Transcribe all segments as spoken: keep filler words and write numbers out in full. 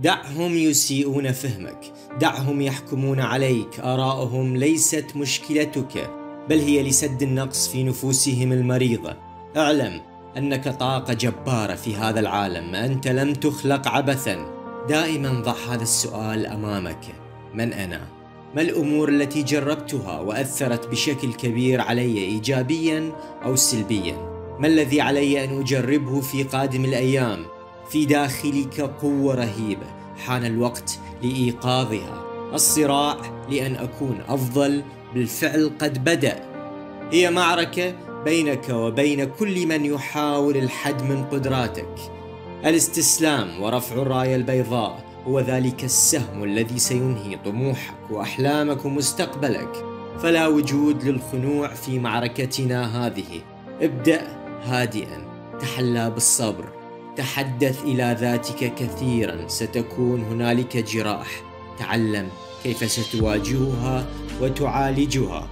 دعهم يسيئون فهمك، دعهم يحكمون عليك. آراؤهم ليست مشكلتك، بل هي لسد النقص في نفوسهم المريضة. اعلم أنك طاقة جبارة في هذا العالم، أنت لم تخلق عبثا. دائما ضع هذا السؤال أمامك: من أنا؟ ما الأمور التي جربتها وأثرت بشكل كبير علي إيجابيا أو سلبيا؟ ما الذي علي أن أجربه في قادم الأيام؟ في داخلك قوة رهيبة، حان الوقت لإيقاظها. الصراع لأن أكون أفضل بالفعل قد بدأ. هي معركة بينك وبين كل من يحاول الحد من قدراتك. الاستسلام ورفع الراية البيضاء هو ذلك السهم الذي سينهي طموحك وأحلامك ومستقبلك. فلا وجود للخنوع في معركتنا هذه. ابدأ هادئا، تحلى بالصبر، تحدث إلى ذاتك كثيرا. ستكون هنالك جراح، تعلم كيف ستواجهها وتعالجها.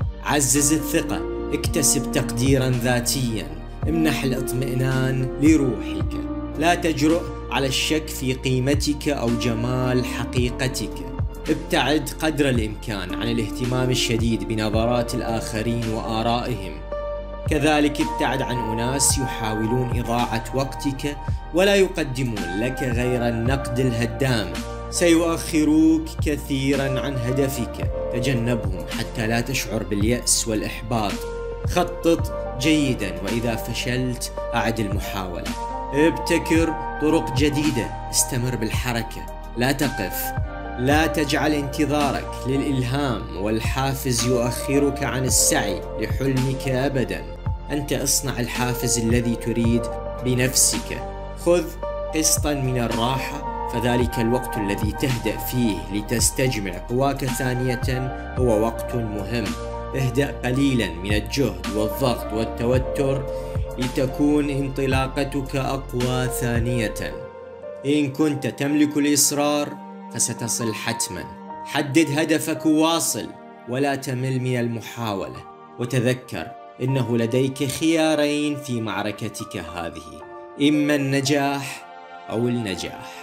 عزز الثقة، اكتسب تقديرا ذاتيا، امنح الاطمئنان لروحك. لا تجرؤ على الشك في قيمتك أو جمال حقيقتك. ابتعد قدر الإمكان عن الاهتمام الشديد بنظرات الآخرين وآرائهم. كذلك ابتعد عن أناس يحاولون إضاعة وقتك ولا يقدمون لك غير النقد الهدام. سيؤخروك كثيرا عن هدفك، تجنبهم حتى لا تشعر باليأس والإحباط. خطط جيدا، وإذا فشلت أعد المحاولة. ابتكر طرق جديدة، استمر بالحركة، لا تقف. لا تجعل انتظارك للإلهام والحافز يؤخرك عن السعي لحلمك أبدا. أنت اصنع الحافز الذي تريد بنفسك. خذ قسطا من الراحة، فذلك الوقت الذي تهدأ فيه لتستجمع قواك ثانية هو وقت مهم. اهدأ قليلا من الجهد والضغط والتوتر لتكون انطلاقتك أقوى ثانية. إن كنت تملك الإصرار فستصل حتما. حدد هدفك وواصل، ولا تمل من المحاولة. وتذكر إنه لديك خيارين في معركتك هذه: إما النجاح أو النجاح.